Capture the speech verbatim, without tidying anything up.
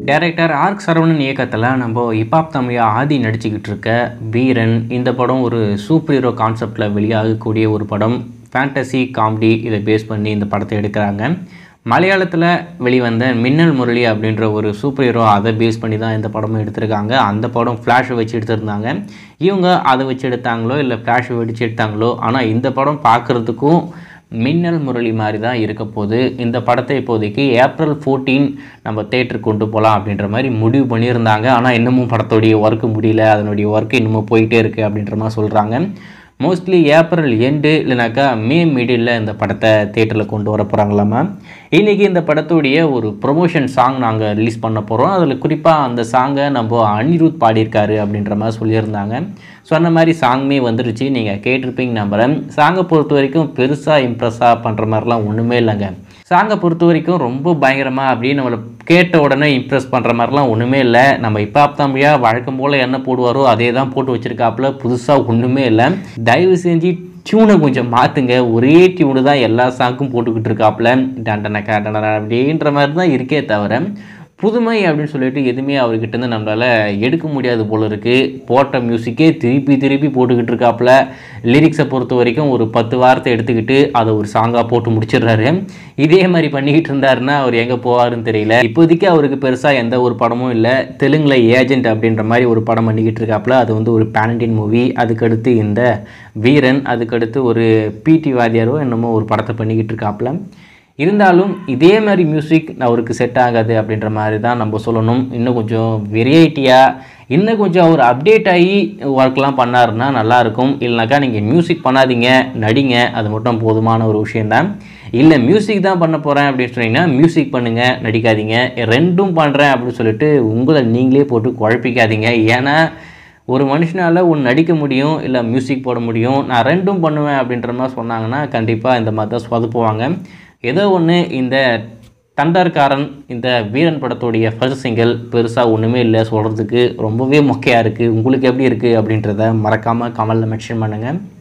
Director arc Saravanan இயக்கத்தில் நம்ம hip hop தமிழா ஆதி நடிச்சுக்கிட்டு இருக்க வீரன் இந்த படம் ஒரு சூப்பர் ஹீரோ கான்செப்டில் வெளியாகக்கூடிய ஒரு படம். ஃபேண்டசி காமெடி இதை பேஸ் பண்ணி இந்த படத்தை எடுக்கிறாங்க. மலையாளத்தில் வெளிவந்த மின்னல் முரளி அப்படின்ற ஒரு சூப்பர் ஹீரோ அதை பேஸ் பண்ணி தான் இந்த படமும் எடுத்திருக்காங்க. அந்த படம் ஃப்ளாஷை வச்சு எடுத்திருந்தாங்க. இவங்க அதை வச்சு எடுத்தாங்களோ இல்லை ஃப்ளாஷை வெடிச்சு எடுத்தாங்களோ, ஆனால் இந்த படம் பார்க்குறதுக்கும் மின்னல் முரளி மாதிரி தான் இருக்க போது. இந்த படத்தை இப்போதைக்கு ஏப்ரல் ஃபோர்டீன் நம்ம தேட்டருக்கு கொண்டு போகலாம் அப்படின்ற மாதிரி முடிவு பண்ணியிருந்தாங்க. ஆனால் இன்னமும் படத்தோடைய ஒர்க்கு முடியல, அதனுடைய ஒர்க்கு இன்னமும் போயிட்டே இருக்குது அப்படின்ற மாதிரி சொல்கிறாங்க. மோஸ்ட்லி ஏப்ரல் எண்டு இல்லைனாக்கா மே மிடில் இந்த படத்தை தேட்டரில் கொண்டு வர போகிறாங்களாமா. இன்றைக்கி இந்த படத்துடைய ஒரு ப்ரொமோஷன் சாங் நாங்கள் ரிலீஸ் பண்ண போகிறோம். அதில் குறிப்பாக அந்த சாங்கை நம்ம அனிருத் பாடியிருக்காரு அப்படின்ற மாதிரி சொல்லியிருந்தாங்க. சொன்ன மாதிரி சாங்குமே வந்துருச்சு, நீங்கள் கேட்டிருப்பீங்க நம்புகிறேன். சாங்கை பொறுத்த வரைக்கும் பெருசாக இம்ப்ரெஸ்ஸாக பண்ணுற மாதிரிலாம் ஒன்றுமே இல்லைங்க. சாங்கை பொறுத்த வரைக்கும் ரொம்ப பயங்கரமாக அப்படின்னு நம்மளை கேட்ட உடனே இம்ப்ரெஸ் பண்ணுற மாதிரிலாம் ஒன்றுமே இல்லை. நம்ம ஹிப்ஹாப் தமிழா வழக்கம் போல் என்ன போடுவாரோ அதே தான் போட்டு வச்சுருக்காப்புல, புதுசாக ஒன்றுமே இல்லை. தயவு செஞ்சு டியூனை கொஞ்சம் மாற்றுங்க. ஒரே டியூனு தான் எல்லா சாங்கும் போட்டுக்கிட்டு இருக்காப்புல, டண்டனக்கா டண்டன அப்படின்ற மாதிரி தான் இருக்கே தவிர புதுமை அப்படின்னு சொல்லிட்டு எதுவுமே அவர்கிட்டருந்து நம்மளால் எடுக்க முடியாது போல இருக்குது. போட்ட மியூசிக்கே திருப்பி திருப்பி போட்டுக்கிட்டு இருக்காப்புல. லிரிக்ஸை பொறுத்த வரைக்கும் ஒரு பத்து வாரத்தை எடுத்துக்கிட்டு அதை ஒரு சாங்காக போட்டு முடிச்சிடுறாரு. இதே மாதிரி பண்ணிக்கிட்டு இருந்தாருன்னா அவர் எங்கே போவாருன்னு தெரியல. இப்போதைக்கு அவருக்கு பெருசாக எந்த ஒரு படமும் இல்லை. தெலுங்கில் ஏஜென்ட் அப்படின்ற மாதிரி ஒரு படம் பண்ணிக்கிட்டு இருக்காப்புல, அது வந்து ஒரு பேன் இண்டியன் மூவி. அதுக்கடுத்து இந்த வீரன், அதுக்கடுத்து ஒரு பிடி வாத்தியாரோ என்னமோ ஒரு படத்தை பண்ணிக்கிட்டு இருக்காப்புல. இருந்தாலும் இதே மாதிரி மியூசிக் அவருக்கு செட் ஆகாது அப்படின்ற மாதிரி தான் நம்ம சொல்லணும். இன்னும் கொஞ்சம் வெரைட்டியாக, இன்னும் கொஞ்சம் அவர் அப்டேட் ஆகி ஒர்க்லாம் பண்ணாருன்னா நல்லாயிருக்கும். இல்லைனாக்கா நீங்கள் மியூசிக் பண்ணாதீங்க, நடிங்க, அது மட்டும் போதுமான ஒரு விஷயந்தான். இல்லை மியூசிக் தான் பண்ண போகிறேன் அப்படின்னு சொன்னீங்கன்னா மியூசிக் பண்ணுங்கள், நடிக்காதீங்க. ரெண்டும் பண்ணுறேன் அப்படின்னு சொல்லிட்டு உங்களை நீங்களே போட்டு குழப்பிக்காதீங்க. ஏன்னா ஒரு மனுஷனால் ஒன்று நடிக்க முடியும், இல்லை மியூசிக் போட முடியும். நான் ரெண்டும் பண்ணுவேன் அப்படின்ற மாதிரி சொன்னாங்கன்னா கண்டிப்பாக இந்த மாதிரி தான் சொதப்புவாங்க. ஏதோ ஒன்று இந்த தண்டர்காரன் இந்த வீரன் படத்துடைய ஃபர்ஸ்ட் சிங்கிள் பெருசாக ஒன்றுமே இல்லை, சொல்கிறதுக்கு ரொம்பவே மொக்கையாக இருக்குது. உங்களுக்கு எப்படி இருக்குது அப்படின்றத மறக்காமல் கமெண்டில் மென்ஷன் பண்ணுங்கள்.